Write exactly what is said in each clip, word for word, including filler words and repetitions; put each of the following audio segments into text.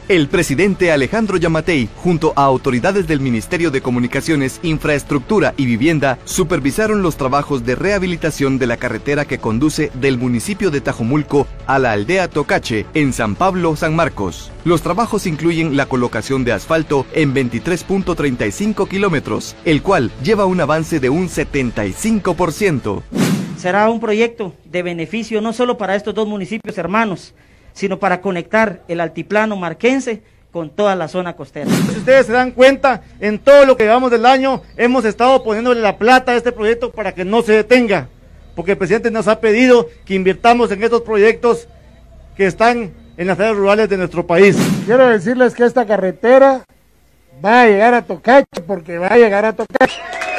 El presidente Alejandro Yamatei, junto a autoridades del Ministerio de Comunicaciones, Infraestructura y Vivienda, supervisaron los trabajos de rehabilitación de la carretera que conduce del municipio de Tajumulco a la aldea Tocache, en San Pablo, San Marcos. Los trabajos incluyen la colocación de asfalto en veintitrés punto treinta y cinco kilómetros, el cual lleva un avance de un setenta y cinco por ciento. Será un proyecto de beneficio no solo para estos dos municipios hermanos, sino para conectar el altiplano marquense con toda la zona costera. Si ustedes se dan cuenta, en todo lo que llevamos del año, hemos estado poniéndole la plata a este proyecto para que no se detenga, porque el presidente nos ha pedido que invirtamos en estos proyectos que están en las áreas rurales de nuestro país. Quiero decirles que esta carretera va a llegar a Tocache, porque va a llegar a Tocache.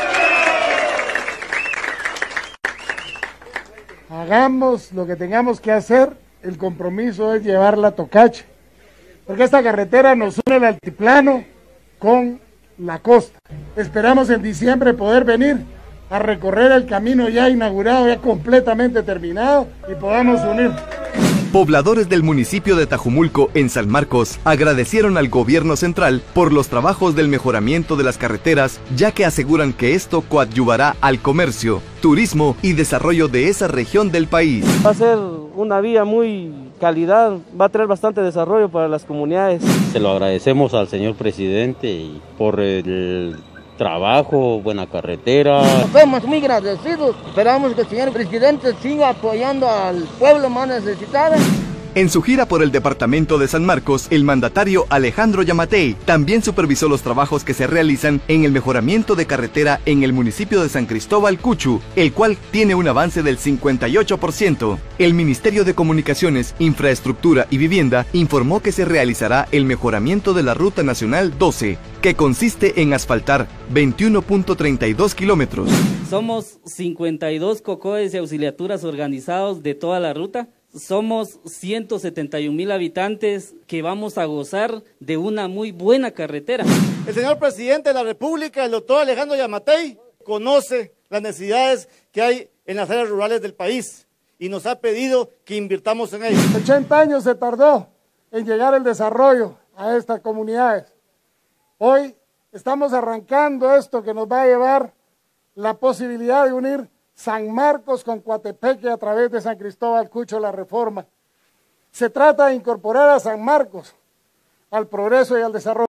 Hagamos lo que tengamos que hacer. El compromiso es llevarla a Tocache, porque esta carretera nos une el altiplano con la costa. Esperamos en diciembre poder venir a recorrer el camino ya inaugurado, ya completamente terminado, y podamos unir. Pobladores del municipio de Tajumulco, en San Marcos, agradecieron al gobierno central por los trabajos del mejoramiento de las carreteras, ya que aseguran que esto coadyuvará al comercio, turismo y desarrollo de esa región del país. Va a ser una vía muy calidad, va a traer bastante desarrollo para las comunidades. Se lo agradecemos al señor presidente y por el trabajo, buena carretera. Estamos muy agradecidos, esperamos que el señor presidente siga apoyando al pueblo más necesitado. En su gira por el departamento de San Marcos, el mandatario Alejandro Yamatei también supervisó los trabajos que se realizan en el mejoramiento de carretera en el municipio de San Cristóbal Cuchu, el cual tiene un avance del cincuenta y ocho por ciento. El Ministerio de Comunicaciones, Infraestructura y Vivienda informó que se realizará el mejoramiento de la Ruta Nacional doce, que consiste en asfaltar veintiuno punto treinta y dos kilómetros. Somos cincuenta y dos cocoes y auxiliaturas organizados de toda la ruta. Somos ciento setenta y un mil habitantes que vamos a gozar de una muy buena carretera. El señor presidente de la República, el doctor Alejandro Yamatei, conoce las necesidades que hay en las áreas rurales del país y nos ha pedido que invirtamos en ello. ochenta años se tardó en llegar el desarrollo a estas comunidades. Hoy estamos arrancando esto que nos va a llevar la posibilidad de unir San Marcos con Coatepeque a través de San Cristóbal Cucho, la Reforma. Se trata de incorporar a San Marcos al progreso y al desarrollo.